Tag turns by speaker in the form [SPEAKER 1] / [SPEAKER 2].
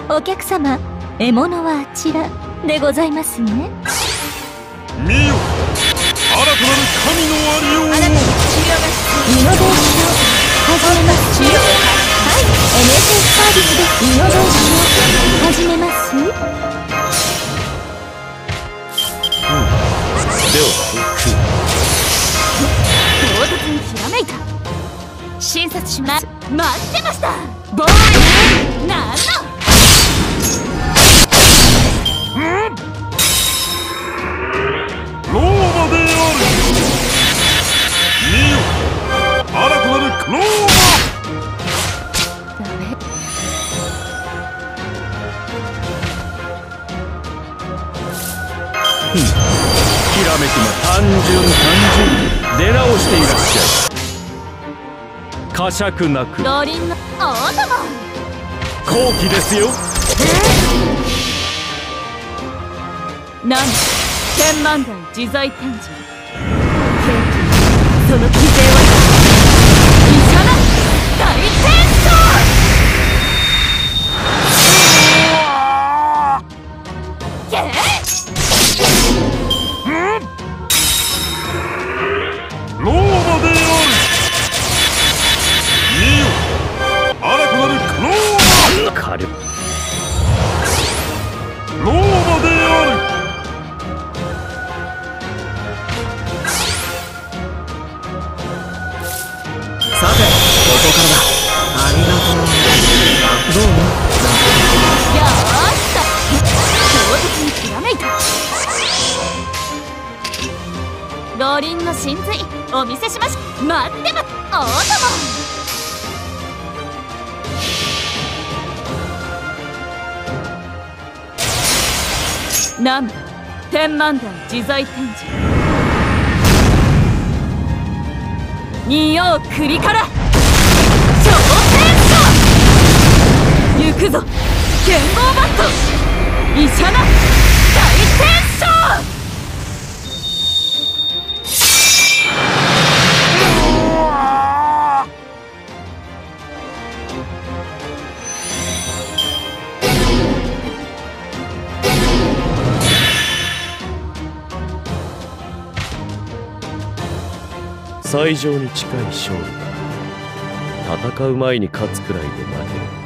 [SPEAKER 1] お客様、獲物はあちらでございますね。
[SPEAKER 2] 見よ、新たなる神のありようを。
[SPEAKER 1] イノベーション始めますよ。はい、NSS サービスでイノベーション始めます。
[SPEAKER 2] では
[SPEAKER 1] 唐突にひらめいた。診察します。待ってました。ボーイなんの
[SPEAKER 2] ローマである。見よ、新たなるローマ。
[SPEAKER 1] ダメ。
[SPEAKER 2] ひらめきも単純出直していらっしゃい。呵責なく
[SPEAKER 1] 五輪の大玉
[SPEAKER 2] 好機ですよ。
[SPEAKER 1] なん千万台自在天神、その規制は医者だ。大転
[SPEAKER 2] ローマである。見よ、新たなるローマ。火力ローマである。
[SPEAKER 3] さて、ここからだ。ありがとう。どうも。
[SPEAKER 1] よーしと唐突にひらめいた。五輪の神髄お見せしましょ。待ってます。大玉南部天満台自在天神、仁王栗から挑戦者行くぞ。剣豪バット医者な大戦将。
[SPEAKER 2] 最上に近い勝利だ。戦う前に勝つくらいで負ける。